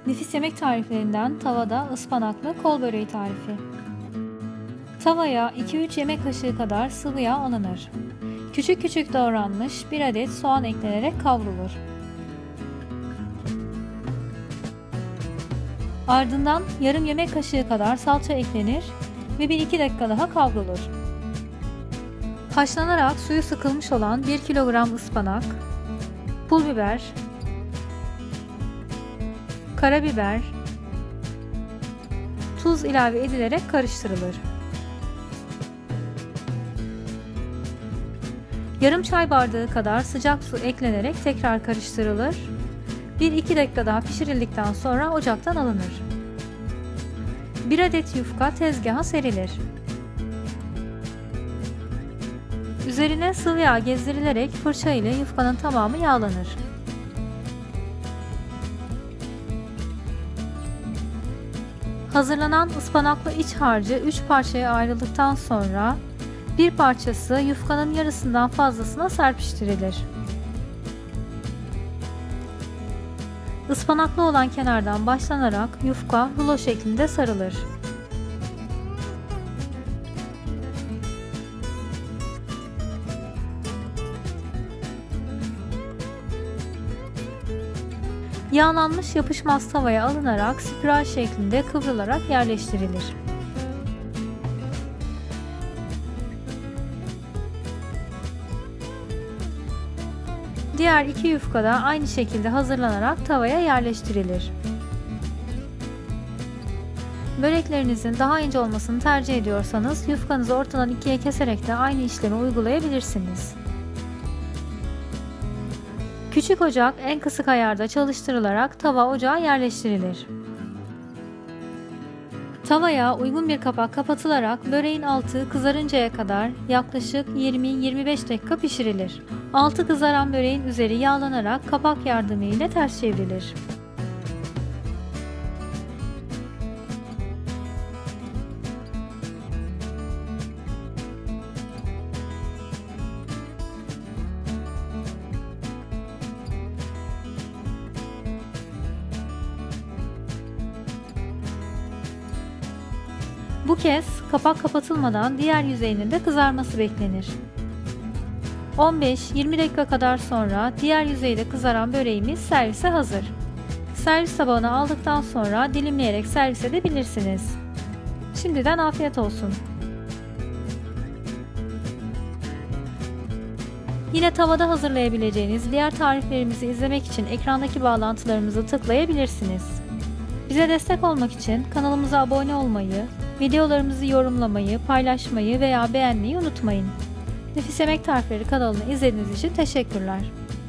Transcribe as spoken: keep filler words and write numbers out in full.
Nefis yemek tariflerinden tavada ıspanaklı kol böreği tarifi. Tavaya iki üç yemek kaşığı kadar sıvı yağ alınır. Küçük küçük doğranmış bir adet soğan eklenerek kavrulur. Ardından yarım yemek kaşığı kadar salça eklenir ve bir iki dakika daha kavrulur. Haşlanarak suyu sıkılmış olan bir kilogram ıspanak, pul biber, karabiber, tuz ilave edilerek karıştırılır. Yarım çay bardağı kadar sıcak su eklenerek tekrar karıştırılır. bir iki dakika daha pişirildikten sonra ocaktan alınır. bir adet yufka tezgaha serilir. Üzerine sıvı yağ gezdirilerek fırça ile yufkanın tamamı yağlanır. Hazırlanan ıspanaklı iç harcı üç parçaya ayrıldıktan sonra bir parçası yufkanın yarısından fazlasına serpiştirilir. Ispanaklı olan kenardan başlanarak yufka rulo şeklinde sarılır. Yağlanmış yapışmaz tavaya alınarak spiral şeklinde kıvrılarak yerleştirilir. Diğer iki yufka da aynı şekilde hazırlanarak tavaya yerleştirilir. Böreklerinizin daha ince olmasını tercih ediyorsanız yufkanızı ortadan ikiye keserek de aynı işlemi uygulayabilirsiniz. Küçük ocak en kısık ayarda çalıştırılarak tava ocağa yerleştirilir. Tavaya uygun bir kapak kapatılarak böreğin altı kızarıncaya kadar yaklaşık yirmi yirmi beş dakika pişirilir. Altı kızaran böreğin üzeri yağlanarak kapak yardımıyla ters çevrilir. Bu kez kapak kapatılmadan diğer yüzeyinin de kızarması beklenir. on beş yirmi dakika kadar sonra diğer yüzeyde kızaran böreğimiz servise hazır. Servis tabağına aldıktan sonra dilimleyerek servis edebilirsiniz. Şimdiden afiyet olsun. Yine tavada hazırlayabileceğiniz diğer tariflerimizi izlemek için ekrandaki bağlantılarımızı tıklayabilirsiniz. Bize destek olmak için kanalımıza abone olmayı, videolarımızı yorumlamayı, paylaşmayı veya beğenmeyi unutmayın. Nefis Yemek Tarifleri kanalını izlediğiniz için teşekkürler.